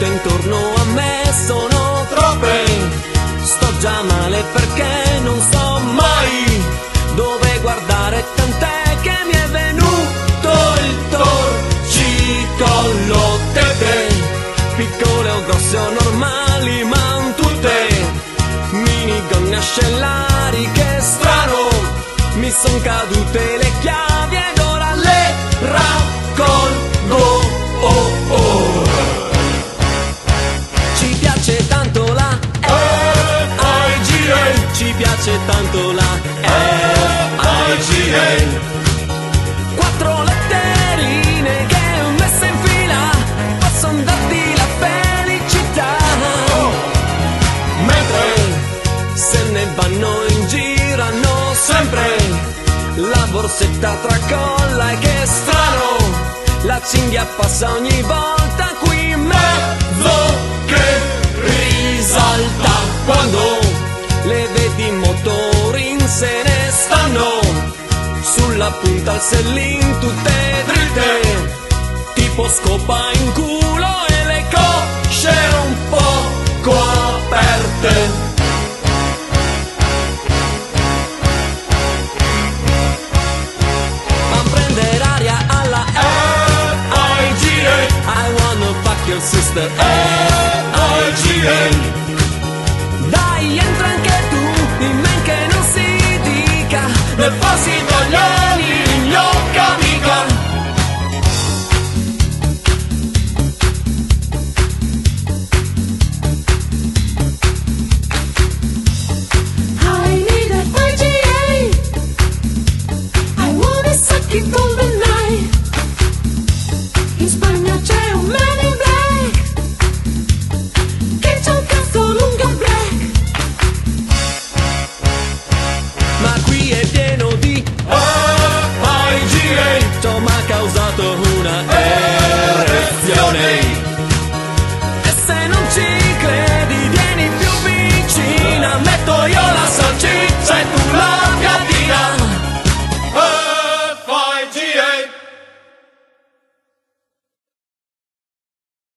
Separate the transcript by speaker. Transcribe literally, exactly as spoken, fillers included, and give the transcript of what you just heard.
Speaker 1: tutte intorno a me sono troppe. Sto già male perché non so mai dove guardare, tant'è che mi è venuto il torcicollo. Tete, piccole o grosse o normali, ma tutte minigonne ascellari. Che strano, mi son cadute le chiavi ed ora le raccolgo. Oh oh. Ci piace tanto la R I G A, ci piace tanto la R I G A. Quattro letterine che messe in fila possono darti la felicità, mentre se ne vanno in giro hanno sempre la borsetta tracolla. E che strano, la cinghia passa ogni volta qui in mezzo che risalta. Quando le vedi in motorin se ne stanno sulla punta al sellin tutte dritte, tipo scopa in culo e le cosce un poco aperte. Your sister R I G A. Dai, entra anche tu, in men che non si dica, nel farsi italiani gnocca mica.
Speaker 2: I need a R G A, I wanna suck it all the night. In Spagna c'è un man in black che c'ha un cazzo lungo black.
Speaker 1: Ma qui è pieno di R I G A, t'ho mai causato una erezione.